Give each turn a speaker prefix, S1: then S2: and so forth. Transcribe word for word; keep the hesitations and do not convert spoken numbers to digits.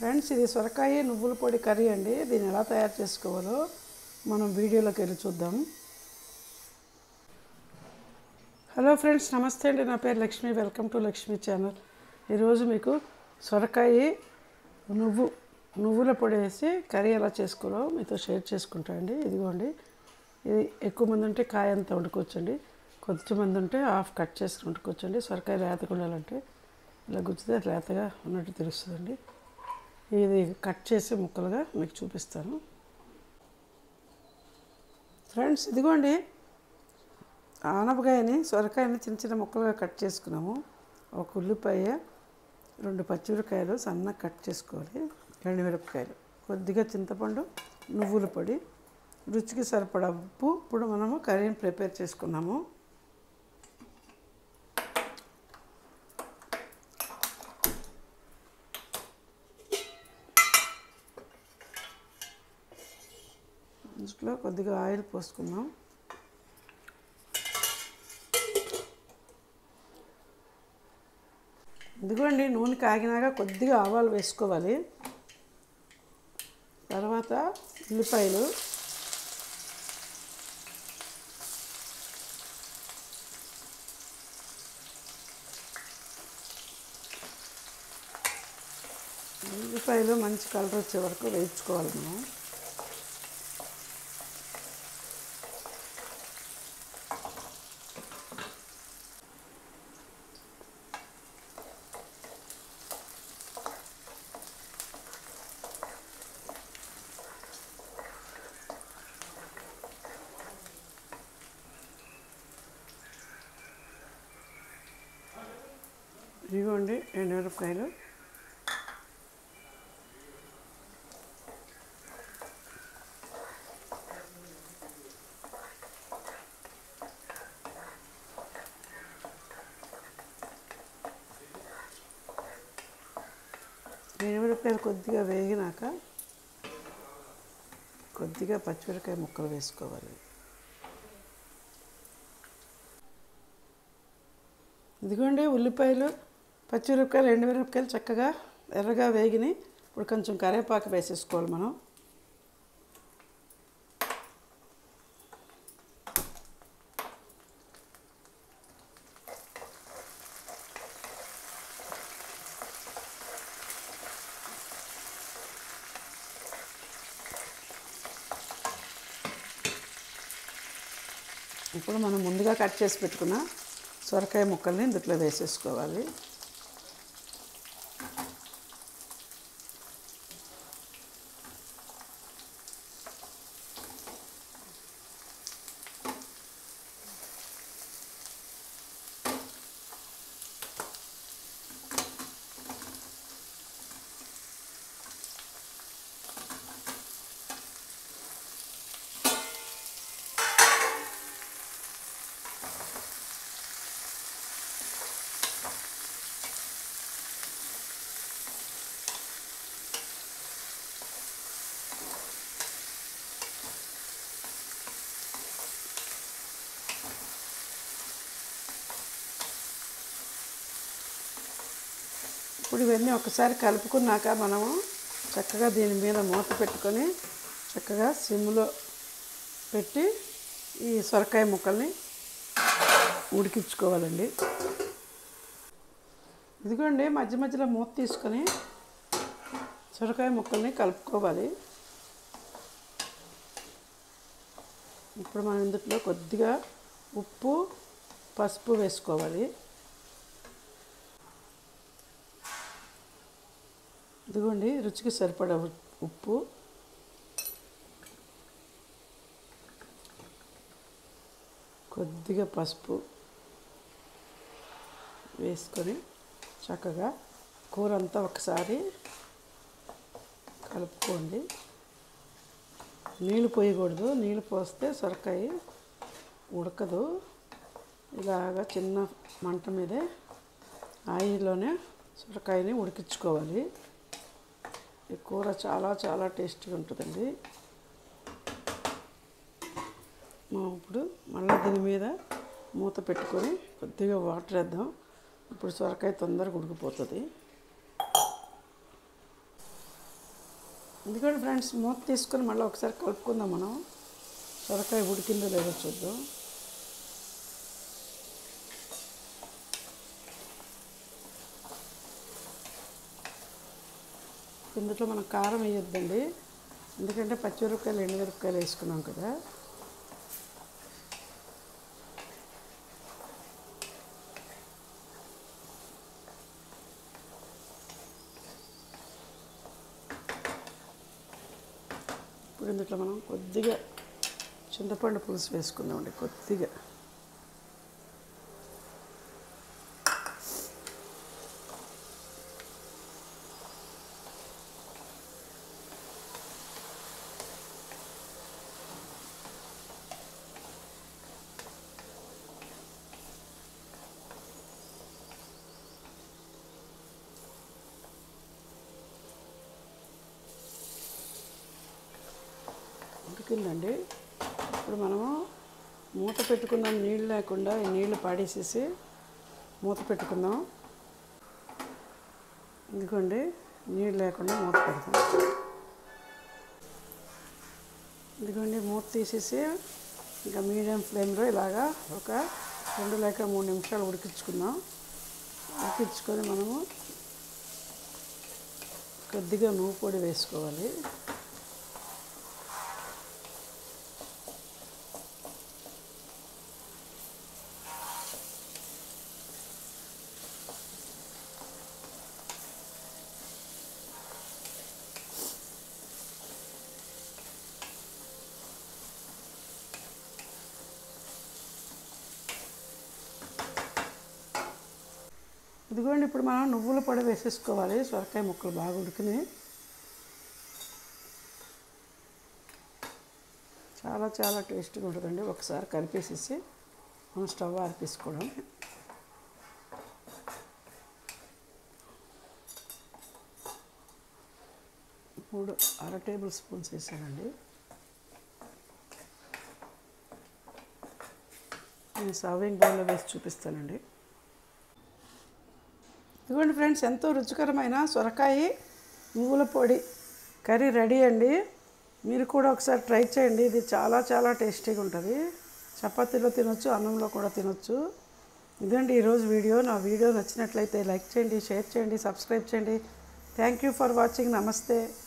S1: Friends, ఇది సొరకాయ నువ్వుల పొడి కర్రీ అండి. దీన్ని ఎలా తయారు చేసుకోవాలో మనం వీడియోలోకి వెళ్ళి చూద్దాం. హలో ఫ్రెండ్స్, నమస్తే అండి. నా పేరు Lakshmi. Welcome to Lakshmi channel. ఈరోజు మీకు సొరకాయ నువ్వు నువ్వుల పొడి వేసి కర్రీ ఎలా చేసుకోవాలో మీతో షేర్ చేసుకుంటా అండి. ఇదిగోండి, ఇది ఎక్కువ మంది ఉంటే కాయ అంతా వండుకోవచ్చండి. కొంతమంది ఉంటే హాఫ్ కట్ చేసి వండుకోవచ్చండి. సొరకాయ లేతగా ఉండాలంటే ఇలా గుచ్చితే లేతగా ఉన్నట్టు తెలుస్తుందండి. ఇది కట్ చేసి ముక్కలుగా మీకు చూపిస్తాను. ఫ్రెండ్స్, ఇదిగోండి, ఆనపకాయని సొరకాయని చిన్న చిన్న ముక్కలుగా కట్ చేసుకున్నాము. ఒక ఉల్లిపాయ, రెండు పచ్చిమిరపకాయలు సన్నగా కట్ చేసుకోవాలి, రెండు మిరపకాయలు, కొద్దిగా చింతపండు, నువ్వుల పొడి, రుచికి సరిపడా ఉప్పు. ఇప్పుడు మనము కర్రీని ప్రిపేర్ చేసుకున్నాము. ఇంట్లో కొద్దిగా ఆయిల్ పోసుకుందాం. ఇదిగోండి, నూనె కాగినాక కొద్దిగా ఆవాలు వేసుకోవాలి. తర్వాత ఉల్లిపాయలు, ఉల్లిపాయలు మంచి కలర్ వచ్చే వరకు వేయించుకోవాలి మనం. ఇదిగోండి ఎండుమిరపకాయలు, ఎండుమిరపకాయలు కొద్దిగా వేగినాక కొద్దిగా పచ్చిమిరపకాయ ముక్కలు వేసుకోవాలి. ఇదిగోండి, ఉల్లిపాయలు, పచ్చిమిరపకాయలు, ఎండుమిరపకాయలు చక్కగా ఎర్రగా వేగినాయి. ఇప్పుడు కొంచెం కరివేపాకు వేసేసుకోవాలి మనం. ఇప్పుడు మనం ముందుగా కట్ చేసి పెట్టుకున్న సొరకాయ ముక్కల్ని ఇందులో వేసేసుకోవాలి. ఇప్పుడు ఇవన్నీ ఒకసారి కలుపుకున్నాక మనము చక్కగా దీని మీద మూత పెట్టుకొని చక్కగా సిమ్లో పెట్టి ఈ సొరకాయ ముక్కల్ని ఉడికించుకోవాలండి. ఇదిగోండి, మధ్య మధ్యలో మూత తీసుకొని సొరకాయ ముక్కల్ని కలుపుకోవాలి. ఇప్పుడు మనం ఇందులో కొద్దిగా ఉప్పు, పసుపు వేసుకోవాలి. ఇదిగోండి, రుచికి సరిపడా ఉప్పు, కొద్దిగా పసుపు వేసుకొని చక్కగా కూర అంతా ఒకసారి కలుపుకోండి. నీళ్ళు పోయకూడదు, నీళ్ళు పోస్తే సొరకాయ ఉడకదు. ఇలాగా చిన్న మంట మీదే ఆయిల్లోనే సొరకాయని ఉడికించుకోవాలి. ఈ కూర చాలా చాలా టేస్టీగా ఉంటుందండి. మనం ఇప్పుడు మళ్ళీ దీని మీద మూత పెట్టుకొని కొద్దిగా వాటర్ వేద్దాం. ఇప్పుడు సొరకాయ తొందరగా ఉడికిపోతుంది. ఎందుకంటే ఫ్రెండ్స్ మూత తీసుకొని మళ్ళీ ఒకసారి కలుపుకుందాం. మనం సొరకాయ ఉడికిందో లేదో చూద్దాం. ఇందులో మనం కారం వేయొద్దండి, ఎందుకంటే పచ్చిమిరపకాయలు ఎండుమిరపకాయలు వేసుకున్నాం కదా. ఇప్పుడు ఇందులో మనం కొద్దిగా చింతపండు పులుసు వేసుకుందామండి. కొద్దిగా ఉడికిందండి. ఇప్పుడు మనము మూత పెట్టుకుందాం, నీళ్ళు లేకుండా. ఈ నీళ్ళు పాడేసేసి మూత పెట్టుకుందాం. ఎందుకండి నీళ్ళు లేకుండా మూత పెడతాం. ఎందుకండి మూత తీసేసి ఇంకా మీడియం ఫ్లేమ్లో ఇలాగా ఒక రెండు లేక మూడు నిమిషాలు ఉడికించుకుందాం. ఉడికించుకొని మనము కొద్దిగా నువ్వు పొడి వేసుకోవాలి. ఇదిగోండి ఇప్పుడు మనం నువ్వుల పొడి వేసేసుకోవాలి. సొరకాయ ముక్కలు బాగా ఉడికినాయి. చాలా చాలా టేస్ట్గా ఉంటుందండి. ఒకసారి కలిపేసేసి మనం స్టవ్ ఆర్పేసుకోవడం. మూడు అర టేబుల్ స్పూన్స్ వేసానండి. నేను సర్వింగ్ బౌల్లో వేసి చూపిస్తానండి. ఇదిగోండి ఫ్రెండ్స్, ఎంతో రుచికరమైన సొరకాయ నువ్వుల పొడి కర్రీ రెడీ అండి. మీరు కూడా ఒకసారి ట్రై చేయండి. ఇది చాలా చాలా టేస్టీగా ఉంటుంది. చపాతీలో తినొచ్చు, అన్నంలో కూడా తినొచ్చు. ఇదండి ఈరోజు వీడియో. నా వీడియో నచ్చినట్లయితే లైక్ చేయండి, షేర్ చేయండి, సబ్స్క్రైబ్ చేయండి. Thank you for watching. నమస్తే.